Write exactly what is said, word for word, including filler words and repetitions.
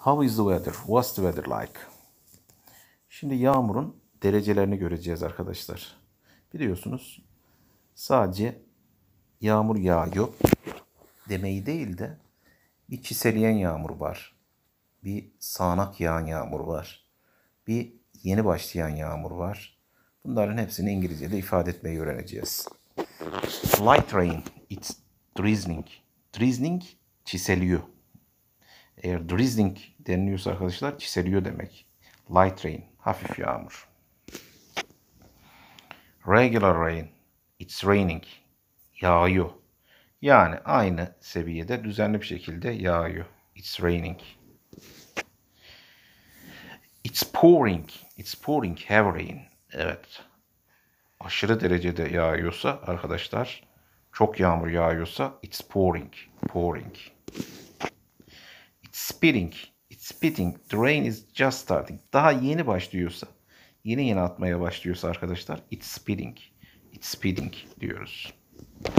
How is the weather? What's the weather like? Şimdi yağmurun derecelerini göreceğiz arkadaşlar. Biliyorsunuz sadece yağmur yağıyor demeyi değil de bir çiseleyen yağmur var. Bir sağanak yağan yağmur var. Bir yeni başlayan yağmur var. Bunların hepsini İngilizce'de ifade etmeyi öğreneceğiz. Light rain, it's drizzling. Drizzling çiseliyor. Eğer drizzling deniliyorsa arkadaşlar çiseliyor demek. Light rain, hafif yağmur. Regular rain, it's raining. Yağıyor. Yani aynı seviyede düzenli bir şekilde yağıyor. It's raining. It's pouring. It's pouring heavy rain. Evet. Aşırı derecede yağıyorsa arkadaşlar, çok yağmur yağıyorsa it's pouring. Pouring. It's spitting. It's spitting. The rain is just starting. Daha yeni başlıyorsa, yeni yeni atmaya başlıyorsa arkadaşlar it's spitting. It's spitting diyoruz.